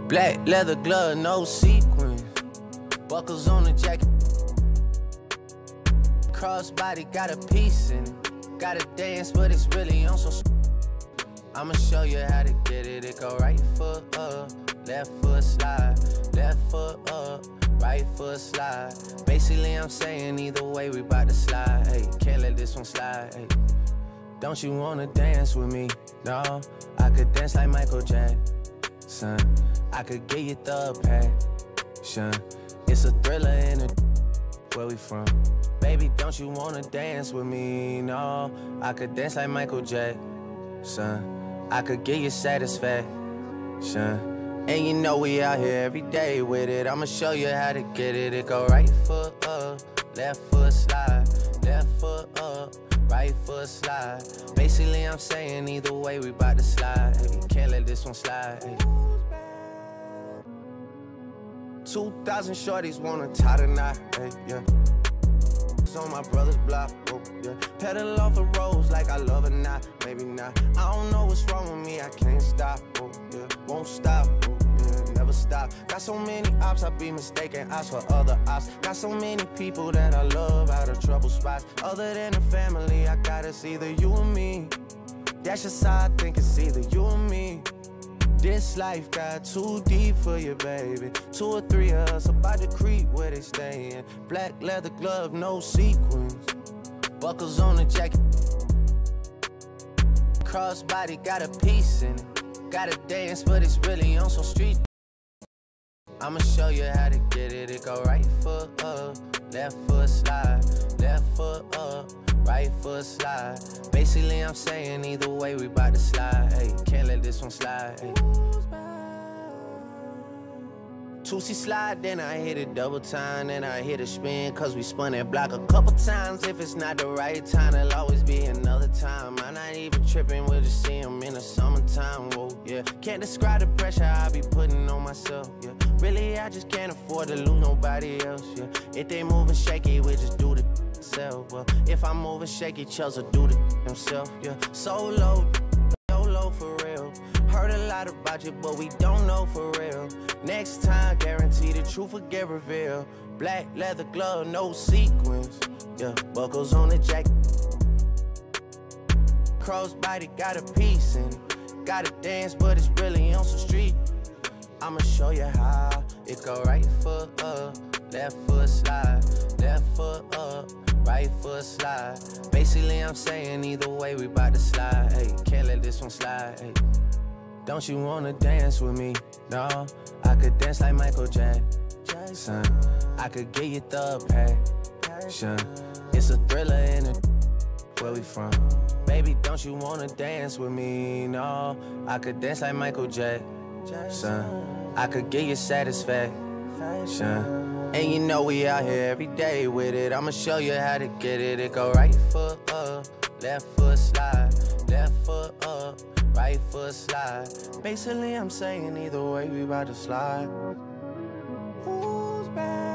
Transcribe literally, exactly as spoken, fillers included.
Black leather glove, no sequins. Buckles on the jacket. Crossbody got a piece in it. Gotta dance, but it's really on some. I'ma show you how to get it. It go right foot up, left foot slide, left foot up, right foot slide. Basically, I'm saying either way, we bout to slide. Hey, can't let this one slide. Hey, don't you wanna dance with me? No, I could dance like Michael Jackson. I could get you the passion. It's a thriller in the where we from. Baby, don't you wanna dance with me? No, I could dance like Michael Jackson. I could get you satisfaction. And you know we out here every day with it. I'ma show you how to get it. It go right foot up, left foot slide, left foot up, right foot slide. Basically, I'm saying either way, we bout to slide. Hey, can't let this one slide. Hey. Two thousand shorties wanna tie the knot. Hey, yeah. On my brother's block, oh, yeah. Pedal off the roads like I love or not, maybe not. I don't know what's wrong with me, I can't stop, oh, yeah. Won't stop, oh, yeah. Never stop. Got so many ops, I be mistaken ops for other ops. Got so many people that I love out of trouble spots. Other than the family, I got it's either you or me. That's just how I think it's either you or me. This life got too deep for you, baby. Two or three of us about to creep where they stayin'. Black leather glove, no sequins. Buckles on the jacket. Crossbody got a piece in it. Gotta dance, but it's really on some street. I'ma show you how to get it. It go right foot up, left foot slide, left foot up, right foot slide. Basically, I'm saying either way, we bout to slide. Hey, can't let this one slide. Hey. Two-C slide, then I hit it double time, then I hit a spin, cause we spun that block a couple times. If it's not the right time, there'll always be another time. I'm not even tripping, we'll just see them in the summertime, whoa, yeah. Can't describe the pressure I be putting on myself, yeah. Really, I just can't afford to lose nobody else, yeah. If they moving shaky, we just do the self, well. If I'm moving shaky, Chelsea do the himself, yeah. Solo, solo for real. Heard a lot about you, but we don't know for real. Next time, guarantee the truth will get revealed. Black leather glove, no sequins. Yeah, buckles on the jacket. Crossbody got a piece in it. Gotta dance, but it's really on some street. I'ma show you how. It go right foot up, left foot slide, left foot up, right foot slide. Basically, I'm saying either way, we bout to slide. Hey, can't let this one slide. Hey. Don't you wanna dance with me? No, I could dance like Michael Jackson. I could get you the passion. It's a thriller in the where we from. Baby, don't you wanna dance with me? No, I could dance like Michael Jackson. I could get you satisfaction. And you know we out here every day with it. I'ma show you how to get it. It go right foot up, left foot slide, left foot up, right foot slide. Basically, I'm saying either way, we about to slide. Who's back?